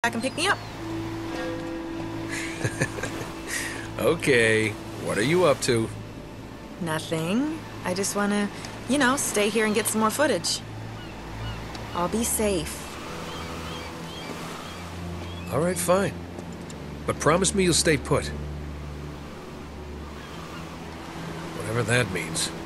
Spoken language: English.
back and pick me up. Okay, what are you up to? Nothing. I just want to, stay here and get some more footage. I'll be safe. All right, fine. But promise me you'll stay put. Whatever that means.